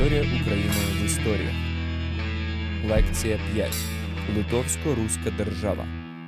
Історія України в історіях. Лекція 5. Литовсько-руська держава.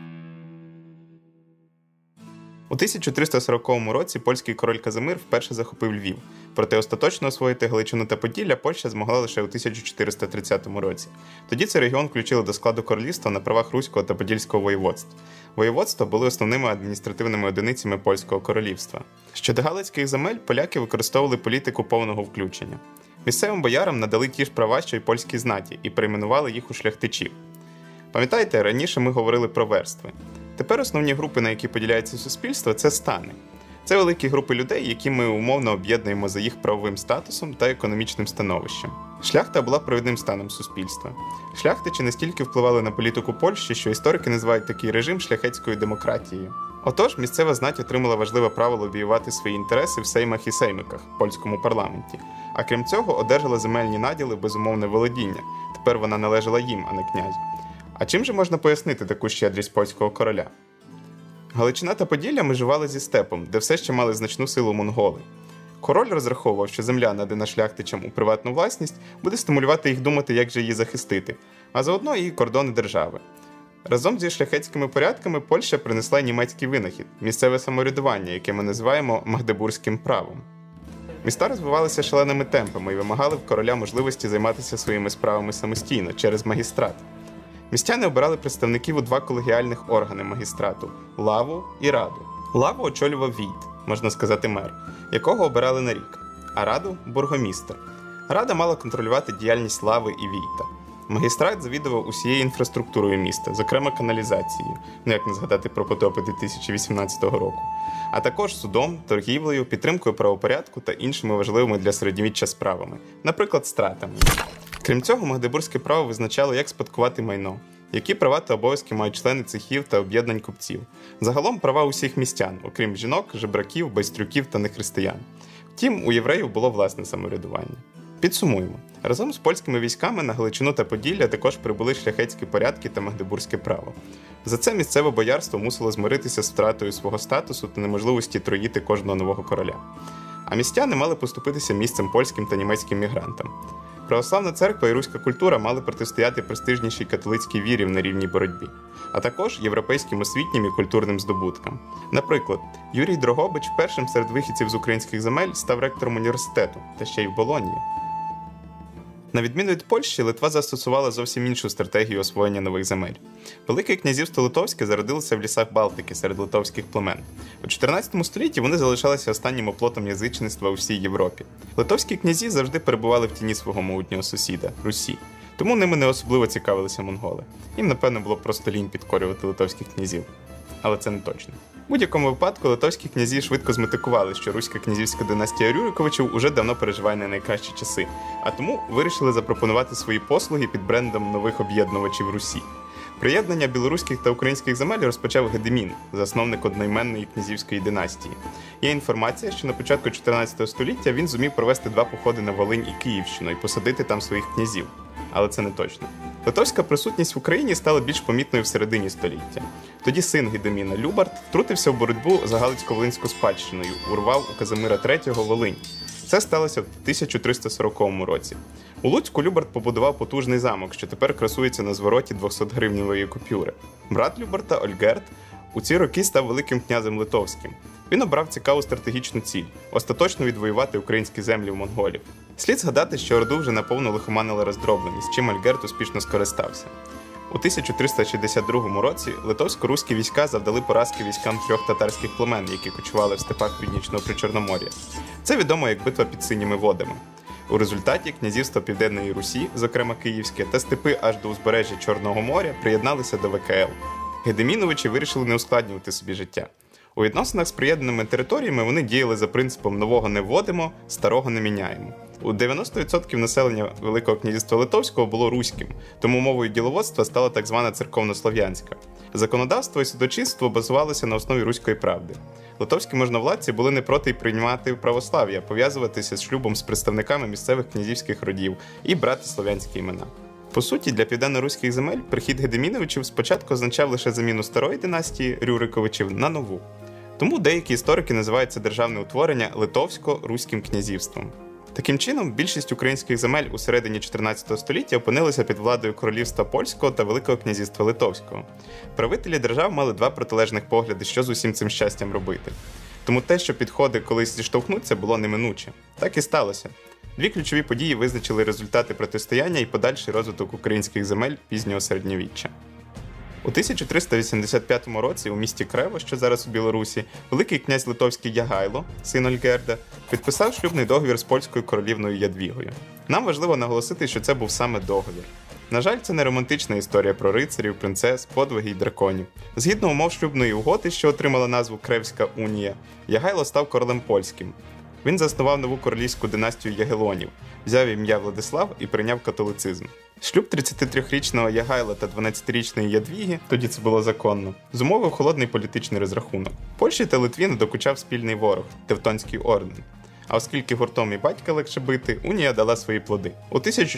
У 1340 році польський король Казимир вперше захопив Львів, проте остаточно освоїти Галичину та Поділля Польща змогла лише у 1430 році. Тоді цей регіон включили до складу королівства на правах Руського та Подільського воєводств. Воєводства були основними адміністративними одиницями польського королівства. Щодо галицьких земель, поляки використовували політику повного включення. Місцевим боярам надали ті ж права, що й польській знаті, і перейменували їх у шляхтичів. Пам'ятаєте, раніше ми говорили про верстви. Тепер основні групи, на які поділяється суспільство, це стани. Це великі групи людей, які ми умовно об'єднуємо за їх правовим статусом та економічним становищем. Шляхта була провідним станом суспільства. Шляхтичі настільки впливали на політику Польщі, що історики називають такий режим шляхетською демократією. Отож, місцева знать отримала важливе право лобіювати свої інтереси в сеймах і сеймиках, польському парламенті. А крім цього, одержала земельні наділи безумовне володіння. Тепер вона належала їм, а не князю. А чим же можна пояснити таку щедрість польського короля? Галичина та Поділля межували зі степом, де все ще мали значну силу монголи. Король розраховував, що земля, надана шляхтичам у приватну власність, буде стимулювати їх думати, як же її захистити, а заодно і кордони держави. Разом зі шляхетськими порядками Польща принесла німецький винахід – місцеве самоврядування, яке ми називаємо магдебурзьким правом. Міста розвивалися шаленими темпами і вимагали в короля можливості займатися своїми справами самостійно, через магістрат. Містяни обирали представників у два колегіальних органи магістрату – лаву і раду. Лаву очолював війт, можна сказати мер, якого обирали на рік, а раду – бургомістр. Рада мала контролювати діяльність лави і війта. Магістрат завідував усією інфраструктурою міста, зокрема каналізацією, як не згадати про потопи 2018 року, а також судом, торгівлею, підтримкою правопорядку та іншими важливими для середньовіччя справами, наприклад, стратами. Крім цього, магдебурзьке право визначало, як спадкувати майно, які права та обов'язки мають члени цехів та об'єднань купців. Загалом права усіх містян, окрім жінок, жебраків, байстрюків та нехристиян. Втім, у євреїв було власне самоврядування. Підсумуємо. Разом з польськими військами на Галичину та Поділля також прибули шляхетські порядки та магдебурзьке право. За це місцеве боярство мусило змиритися з втратою свого статусу та неможливості троїти кожного нового короля. А містяни мали поступитися місцем польським та німецьким мігрантам. Православна церква і руська культура мали протистояти престижнішій католицькій вірі в нерівній боротьбі, а також європейським освітнім і культурним здобуткам. Наприклад, Юрій Дрогобич першим серед вихідців з українських земель став ректором університету, та ще й в Болонії. На відміну від Польщі, Литва застосувала зовсім іншу стратегію освоєння нових земель. Велике князівство Литовське зародилося в лісах Балтики серед литовських племен. У 14 столітті вони залишалися останнім оплотом язичництва у всій Європі. Литовські князі завжди перебували в тіні свого могутнього сусіда – Русі. Тому ними не особливо цікавилися монголи. Їм, напевно, було просто лінь підкорювати литовських князів. Але це не точно. В будь-якому випадку литовські князі швидко зметикували, що руська князівська династія Рюриковичів уже давно переживає не найкращі часи, а тому вирішили запропонувати свої послуги під брендом нових об'єднувачів Русі. Приєднання білоруських та українських земель розпочав Гедемін, засновник одноіменної князівської династії. Є інформація, що на початку 14 століття він зумів провести два походи на Волинь і Київщину і посадити там своїх князів. Але це не точно. Литовська присутність в Україні стала більш помітною в середині століття. Тоді син Гедеміна Любарт втрутився в боротьбу за Галицько-Волинську спадщиною, урвав у Казимира III Волинь. Це сталося в 1340 році. У Луцьку Любарт побудував потужний замок, що тепер красується на звороті 200-гривневої купюри. Брат Любарта, Ольгерт, у ці роки став великим князем литовським. Він обрав цікаву стратегічну ціль – остаточно відвоювати українські землі в монголів. Слід згадати, що Орду вже наповну лихоманила роздробленість, чим Ольгерт успішно скористався. У 1362 році литовсько-руські війська завдали поразки військам трьох татарських племен, які кочували в степах Північного Причорномор'я. Це відомо як битва під Синіми водами. У результаті князівства Південної Русі, зокрема Київське, та степи аж до узбережжя Чорного моря приєдналися до ВКЛ. Гедеміновичі вирішили не ускладнювати собі життя. У відносинах з приєднаними територіями вони діяли за принципом «нового не вводимо, старого не міняємо». У 90% населення Великого князівства Литовського було руським, тому мовою діловодства стала так звана церковнослов'янська. Законодавство і судочинство базувалося на основі руської правди. Литовські можновладці були не проти й приймати православ'я, пов'язуватися з шлюбом з представниками місцевих князівських родів і брати слов'янські імена. По суті, для південно-руських земель прихід Гедеміновичів спочатку означав лише заміну старої династії Рюриковичів на нову. Тому деякі історики називають це державне утворення Литовсько-Руським князівством. Таким чином, більшість українських земель у середині 14 століття опинилися під владою королівства Польського та Великого князівства Литовського. Правителі держав мали два протилежних погляди, що з усім цим щастям робити. Тому те, що підходи колись зіштовхнуться, було неминуче. Так і сталося. Дві ключові події визначили результати протистояння і подальший розвиток українських земель пізнього середньовіччя. У 1385 році у місті Крево, що зараз у Білорусі, Великий князь Литовський Ягайло, син Ольгерда, підписав шлюбний договір з польською королівною Ядвігою. Нам важливо наголосити, що це був саме договір. На жаль, це не романтична історія про рицарів, принцес, подвиги й драконів. Згідно умов шлюбної угоди, що отримала назву Кревська унія, Ягайло став королем польським. Він заснував нову королівську династію Ягелонів, взяв ім'я Владислав і прийняв католицизм. Шлюб 33-річного Ягайла та 12-річної Ядвіги, тоді це було законно, зумовив холодний політичний розрахунок. Польщі та Литві надокучав спільний ворог – Тевтонський орден. А оскільки гуртом і батька легше бити, унія дала свої плоди. У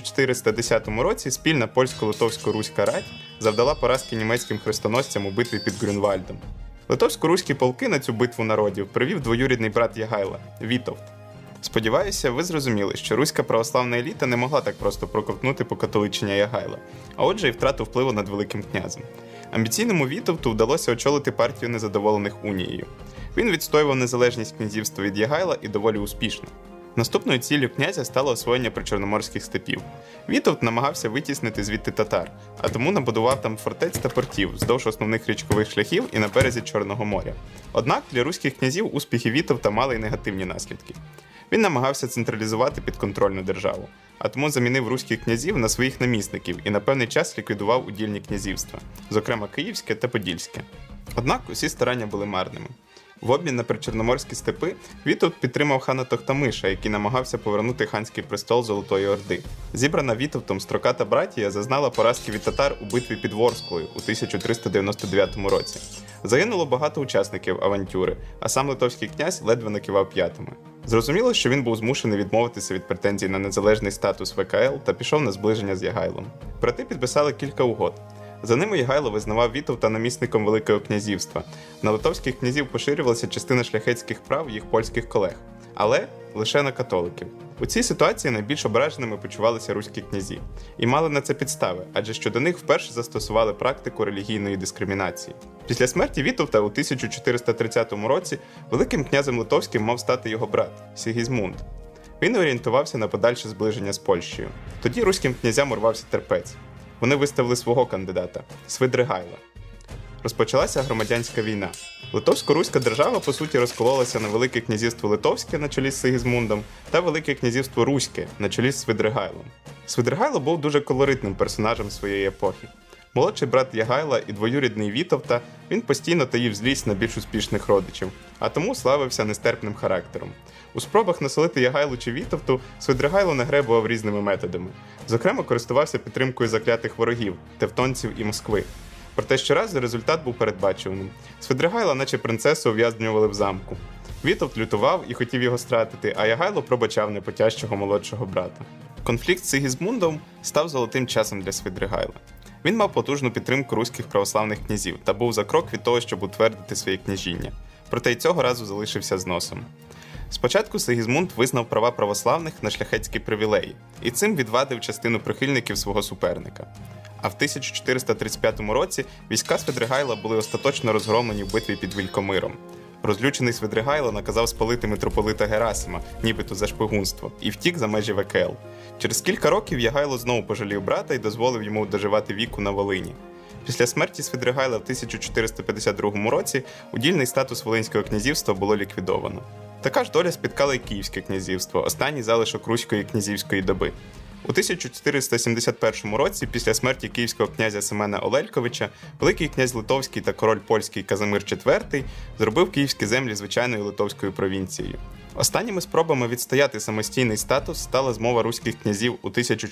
1410 році спільна польсько-литовсько-руська рать завдала поразки німецьким хрестоносцям у битві під Грюнвальдом. Литовсько-руські полки на цю битву народів привів двоюрідний брат Ягайла – Вітовт. Сподіваюся, ви зрозуміли, що руська православна еліта не могла так просто проковтнути покатоличення Ягайла, а отже і втрату впливу над Великим князем. Амбіційному Вітовту вдалося очолити партію незадоволених унією. Він відстоював незалежність князівства від Ягайла і доволі успішно. Наступною ціллю князя стало освоєння причорноморських степів. Вітовт намагався витіснити звідти татар, а тому набудував там фортець та портів вздовж основних річкових шляхів і на березі Чорного моря. Однак для руських князів успіхи Вітовта мали й негативні наслідки. Він намагався централізувати підконтрольну державу, а тому замінив руських князів на своїх намісників і на певний час ліквідував удільні князівства, зокрема Київське та Подільське. Однак усі старання були марними. В обмін на причорноморські степи Вітовт підтримав хана Тохтамиша, який намагався повернути ханський престол Золотої Орди. Зібрана Вітовтом строката братія зазнала поразки від татар у битві під Ворсклою у 1399 році. Загинуло багато учасників авантюри, а сам литовський князь ледве накивав п'ятами. Зрозуміло, що він був змушений відмовитися від претензій на незалежний статус ВКЛ та пішов на зближення з Ягайлом. Брати підписали кілька угод. За ними Ягайло визнавав Вітовта намісником Великого князівства. На литовських князів поширювалася частина шляхетських прав їх польських колег, але лише на католиків. У цій ситуації найбільш ображеними почувалися руські князі. І мали на це підстави, адже щодо них вперше застосували практику релігійної дискримінації. Після смерті Вітовта у 1430 році Великим князем Литовським мав стати його брат Сігізмунд. Він орієнтувався на подальше зближення з Польщею. Тоді руським князям урвався терпець. Вони виставили свого кандидата – Свидригайла. Розпочалася громадянська війна. Литовсько-руська держава, по суті, розкололася на Велике князівство Литовське на чолі з Сигізмундом та Велике князівство Руське на чолі з Свидригайлом. Свидригайло був дуже колоритним персонажем своєї епохи. Молодший брат Ягайла і двоюрідний Вітовта, він постійно таїв злість на більш успішних родичів, а тому славився нестерпним характером. У спробах насолити Ягайлу чи Вітовту Свидригайло нагребував різними методами. Зокрема, користувався підтримкою заклятих ворогів – тевтонців і Москви. Проте щоразу результат був передбачуваним. Свидригайла, наче принцесу, ув'язнювали в замку. Вітовт лютував і хотів його стратити, а Ягайло пробачав непотяжчого молодшого брата. Конфлікт з Сигізмундом став золотим часом для Свидригайла. Він мав потужну підтримку руських православних князів та був за крок від того, щоб утвердити своє княжіння. Проте й цього разу залишився з носом. Спочатку Сигізмунд визнав права православних на шляхетські привілеї і цим відвадив частину прихильників свого суперника. А в 1435 році війська Свидригайла були остаточно розгромлені в битві під Вількомиром. Розлючений Свидригайло наказав спалити митрополита Герасима, нібито за шпигунство, і втік за межі ВКЛ. Через кілька років Ягайло знову пожалів брата і дозволив йому доживати віку на Волині. Після смерті Свидригайла в 1452 році удільний статус Волинського князівства було ліквідовано. Така ж доля спіткала й Київське князівство, останній залишок руської князівської доби. У 1471 році, після смерті київського князя Семена Олельковича, Великий князь Литовський та король польський Казимир IV зробив київські землі звичайною литовською провінцією. Останніми спробами відстояти самостійний статус стала змова руських князів у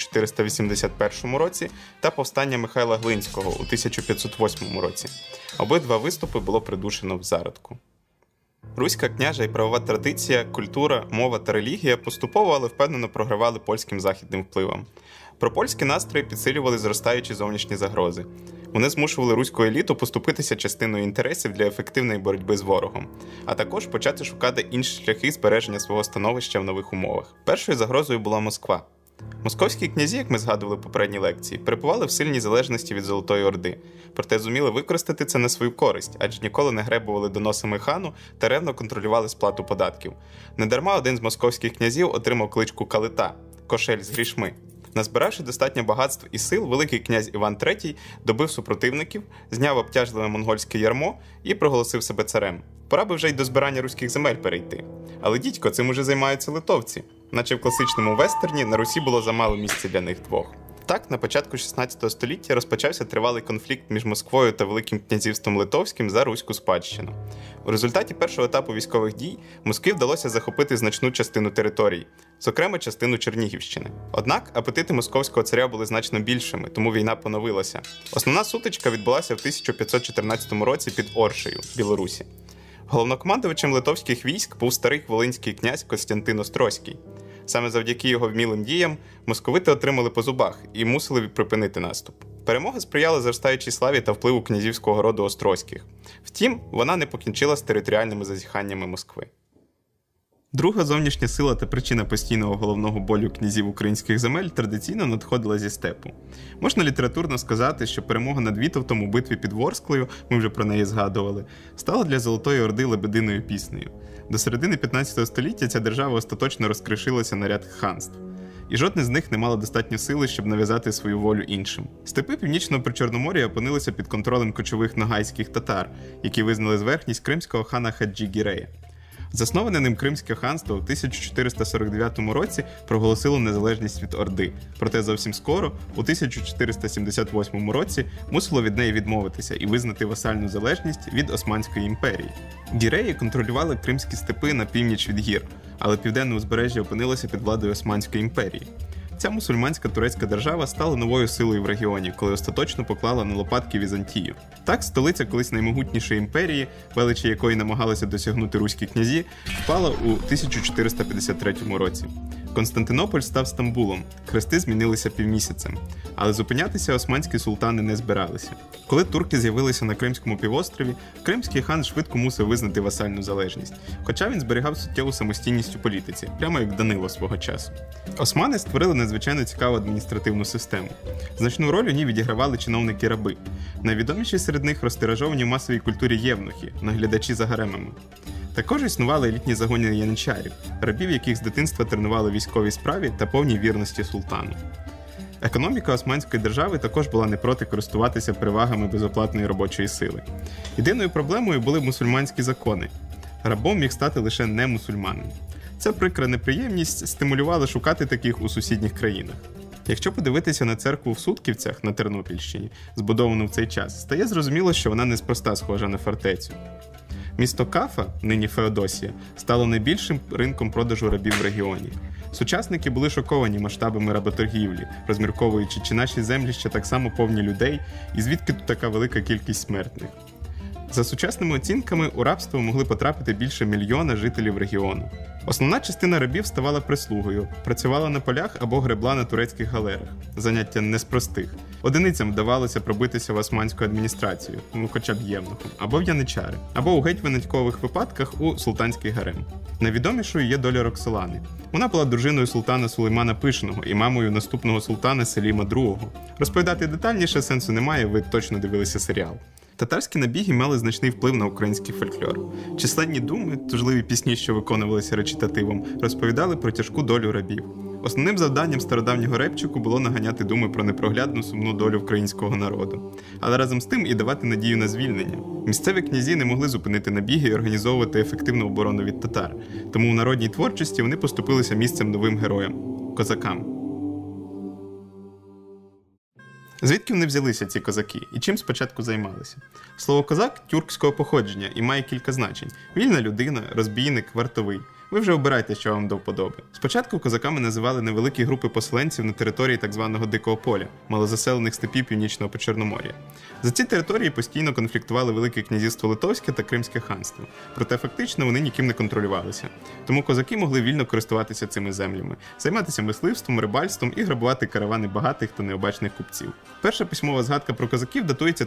1481 році та повстання Михайла Глинського у 1508 році. Обидва виступи було придушено в зародку. Руська княжа і правова традиція, культура, мова та релігія поступово, але впевнено програвали польським західним впливам. Пропольські настрої підсилювали зростаючі зовнішні загрози. Вони змушували руську еліту поступитися частиною інтересів для ефективної боротьби з ворогом, а також почати шукати інші шляхи збереження свого становища в нових умовах. Першою загрозою була Москва. Московські князі, як ми згадували в попередній лекції, перебували в сильній залежності від Золотої Орди, проте зуміли використати це на свою користь, адже ніколи не гребували доносами хану та ревно контролювали сплату податків. Недарма один з московських князів отримав кличку Калита – «Кошель з грішми». Назбиравши достатньо багатств і сил, великий князь Іван III добив супротивників, зняв обтяжливе монгольське ярмо і проголосив себе царем. Пора би вже й до збирання руських земель перейти. Але, дідько, цим уже займаються литовці. Наче в класичному вестерні на Русі було замало місця для них двох. Так, на початку 16 століття розпочався тривалий конфлікт між Москвою та Великим князівством Литовським за руську спадщину. У результаті першого етапу військових дій Москві вдалося захопити значну частину територій, зокрема частину Чернігівщини. Однак апетити московського царя були значно більшими, тому війна поновилася. Основна сутичка відбулася в 1514 році під Оршею, Білорусі. Головнокомандувачем литовських військ був старий волинський князь Костянтин Острозький. Саме завдяки його вмілим діям московити отримали по зубах і мусили припинити наступ. Перемога сприяла зростаючій славі та впливу князівського роду Острозьких. Втім, вона не покінчила з територіальними зазіханнями Москви. Друга зовнішня сила та причина постійного головного болю князів українських земель традиційно надходила зі степу. Можна літературно сказати, що перемога над Вітовтом у битві під Ворсклою, ми вже про неї згадували, стала для Золотої Орди лебединою піснею. До середини 15 століття ця держава остаточно розкришилася на ряд ханств. І жодне з них не мало достатньо сили, щоб нав'язати свою волю іншим. Степи Північного Причорномор'я опинилися під контролем кочових ногайських татар, які визнали зверхність кримського хана Хаджі-Гірея. Засноване ним Кримське ханство в 1449 році проголосило незалежність від Орди, проте зовсім скоро, у 1478 році, мусило від неї відмовитися і визнати васальну залежність від Османської імперії. Гіреї контролювали кримські степи на північ від гір, але південне узбережжя опинилося під владою Османської імперії. Ця мусульманська турецька держава стала новою силою в регіоні, коли остаточно поклала на лопатки Візантію. Так, столиця колись наймогутнішої імперії, величі якої намагалися досягнути руські князі, впала у 1453 році. Константинополь став Стамбулом, хрести змінилися півмісяцем, але зупинятися османські султани не збиралися. Коли турки з'явилися на Кримському півострові, кримський хан швидко мусив визнати васальну залежність, хоча він зберігав суттєву самостійність у політиці, прямо як Данило свого часу. Османи створили надзвичайно цікаву адміністративну систему. Значну роль у ній відігравали чиновники-раби. Найвідоміші серед них розтиражовані в масовій культурі євнухи, наглядачі за гаремами. Також існували елітні загони яничарів, рабів, яких з дитинства тренували військовій справі та повній вірності султану. Економіка Османської держави також була не проти користуватися перевагами безоплатної робочої сили. Єдиною проблемою були мусульманські закони. Рабом міг стати лише не мусульманин. Ця прикра неприємність стимулювала шукати таких у сусідніх країнах. Якщо подивитися на церкву в Сутківцях на Тернопільщині, збудовану в цей час, стає зрозуміло, що вона неспроста схожа на фортецю. Місто Кафа, нині Феодосія, стало найбільшим ринком продажу рабів в регіоні. Сучасники були шоковані масштабами работоргівлі, розмірковуючи, чи наші землі ще так само повні людей, і звідки тут така велика кількість смертних. За сучасними оцінками, у рабство могли потрапити більше 1 мільйона жителів регіону. Основна частина рабів ставала прислугою, працювала на полях або гребла на турецьких галерах. Заняття не з простих. Одиницям вдавалося пробитися в османську адміністрацію, хоча б євнухом, або в яничари, або у геть виняткових випадках у султанський гарем. Найвідомішою є доля Роксолани. Вона була дружиною султана Сулеймана Пишного і мамою наступного султана Селіма II. Розповідати детальніше сенсу немає, ви точно дивилися серіал. Татарські набіги мали значний вплив на український фольклор. Численні думи, тужливі пісні, що виконувалися речитативом, розповідали про тяжку долю рабів. Основним завданням стародавнього репчику було наганяти думи про непроглядну сумну долю українського народу. Але разом з тим і давати надію на звільнення. Місцеві князі не могли зупинити набіги і організовувати ефективну оборону від татар. Тому в народній творчості вони поступилися місцем новим героям – козакам. Звідки вони взялися, ці козаки, і чим спочатку займалися? Слово «козак» – тюркського походження і має кілька значень. Вільна людина, розбійник, вартовий. Ви вже обирайте, що вам до вподоби. Спочатку козаками називали невеликі групи поселенців на території так званого Дикого поля, малозаселених степів Північного Почорномор'я. За ці території постійно конфліктували Велике князівство Литовське та Кримське ханство, проте фактично вони ніким не контролювалися. Тому козаки могли вільно користуватися цими землями, займатися мисливством, рибальством і грабувати каравани багатих та необачних купців. Перша письмова згадка про козаків датується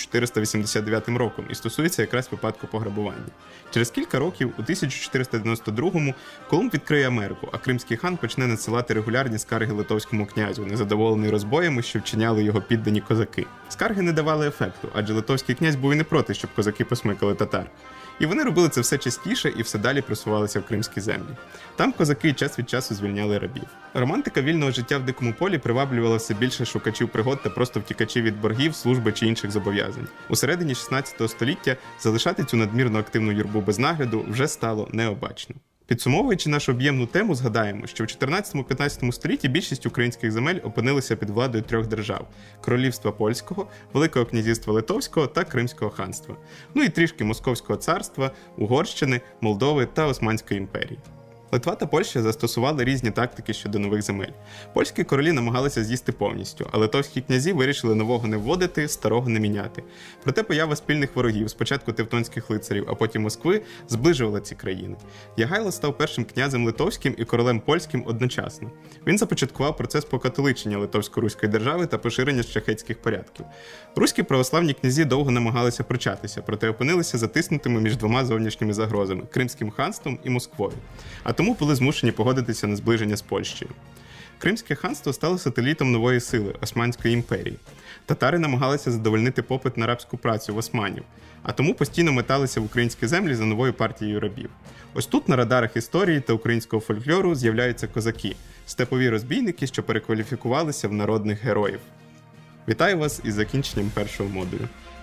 1489 роком і стосується якраз випадку пограбування. Через кілька років, у 1492-му, Колумб відкриє Америку, а кримський хан почне надсилати регулярні скарги литовському князю, незадоволений розбоями, що вчиняли його піддані козаки. Скарги не давали ефекту, адже литовський князь був і не проти, щоб козаки посмикали татар. І вони робили це все частіше і все далі просувалися в кримські землі. Там козаки час від часу звільняли рабів. Романтика вільного життя в Дикому полі приваблювала все більше шукачів пригод та просто втікачів від боргів, служби чи інших зобов'язань. У середині 16 століття залишати цю надмірно активну юрбу без нагляду вже стало необачно. Підсумовуючи нашу об'ємну тему, згадаємо, що в 14-15 столітті більшість українських земель опинилися під владою трьох держав – Королівства Польського, Великого князівства Литовського та Кримського ханства. Ну і трішки Московського царства, Угорщини, Молдови та Османської імперії. Литва та Польща застосували різні тактики щодо нових земель. Польські королі намагалися з'їсти повністю, а литовські князі вирішили нового не вводити, старого не міняти. Проте поява спільних ворогів, спочатку тевтонських лицарів, а потім Москви, зближувала ці країни. Ягайло став першим князем литовським і королем польським одночасно. Він започаткував процес покатоличення Литовсько-Руської держави та поширення шляхетських порядків. Руські православні князі довго намагалися пручатися, проте опинилися затиснутими між двома зовнішніми загрозами – Кримським ханством і Москвою. А тому були змушені погодитися на зближення з Польщею. Кримське ханство стало сателітом нової сили – Османської імперії. Татари намагалися задовольнити попит на рабську працю в османів, а тому постійно металися в українські землі за новою партією рабів. Ось тут на радарах історії та українського фольклору з'являються козаки – степові розбійники, що перекваліфікувалися в народних героїв. Вітаю вас із закінченням першого модулю.